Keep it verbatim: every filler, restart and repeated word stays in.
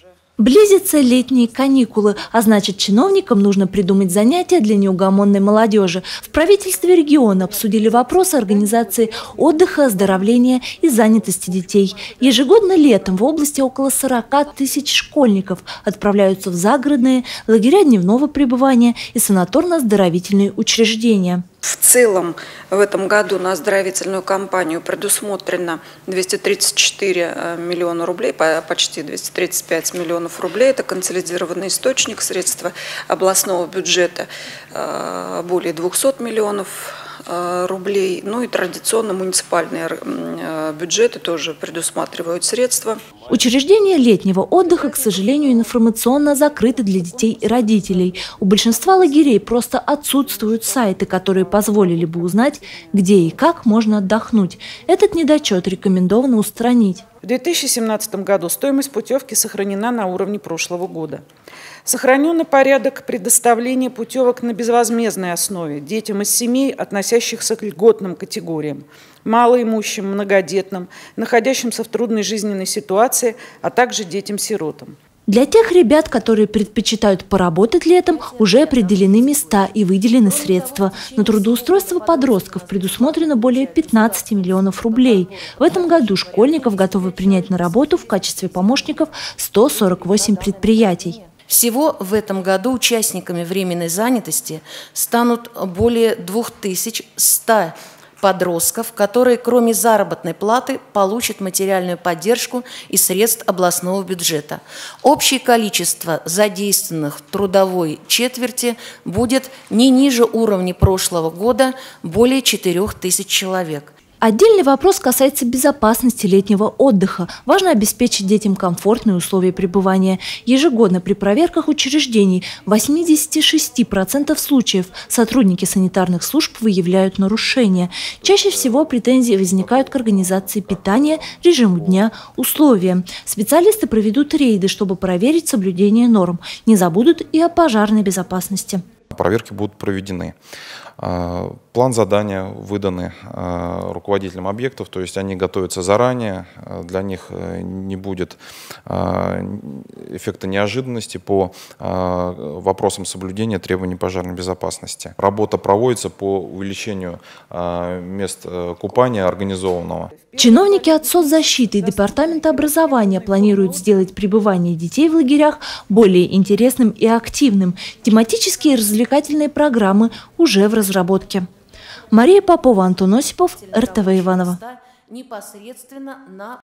Близятся летние каникулы, а значит, чиновникам нужно придумать занятия для неугомонной молодежи. В правительстве региона обсудили вопросы организации отдыха, оздоровления и занятости детей. Ежегодно летом в области около сорока тысяч школьников отправляются в загородные, лагеря дневного пребывания и санаторно-оздоровительные учреждения. В целом в этом году на оздоровительную кампанию предусмотрено двести тридцать четыре миллиона рублей, почти двести тридцать пять миллионов рублей. Это консолидированный источник, средства областного бюджета более двухсот миллионов рублей. Ну и традиционно муниципальные бюджеты тоже предусматривают средства. Учреждения летнего отдыха, к сожалению, информационно закрыты для детей и родителей. У большинства лагерей просто отсутствуют сайты, которые позволили бы узнать, где и как можно отдохнуть. Этот недочет рекомендовано устранить. В две тысячи семнадцатом году стоимость путевки сохранена на уровне прошлого года. Сохранен порядок предоставления путевок на безвозмездной основе детям из семей, относящихся к льготным категориям, малоимущим, многодетным, находящимся в трудной жизненной ситуации, а также детям-сиротам. Для тех ребят, которые предпочитают поработать летом, уже определены места и выделены средства. На трудоустройство подростков предусмотрено более пятнадцати миллионов рублей. В этом году школьников готовы принять на работу в качестве помощников сто сорок восемь предприятий. Всего в этом году участниками временной занятости станут более двух тысяч ста подростков, которые кроме заработной платы получат материальную поддержку из средств областного бюджета. Общее количество задействованных в трудовой четверти будет не ниже уровня прошлого года, более четырёх тысяч человек. Отдельный вопрос касается безопасности летнего отдыха. Важно обеспечить детям комфортные условия пребывания. Ежегодно при проверках учреждений в восьмидесяти шести процентах случаев сотрудники санитарных служб выявляют нарушения. Чаще всего претензии возникают к организации питания, режиму дня, условиям. Специалисты проведут рейды, чтобы проверить соблюдение норм. Не забудут и о пожарной безопасности. Проверки будут проведены. План задания выданы руководителям объектов, то есть они готовятся заранее, для них не будет эффекта неожиданности по вопросам соблюдения требований пожарной безопасности. Работа проводится по увеличению мест купания организованного. Чиновники от соцзащиты и Департамента образования планируют сделать пребывание детей в лагерях более интересным и активным. Тематические и развлекательные программы уже в разработке. Мария Попова, Антон Осипов, эр тэ вэ Иваново.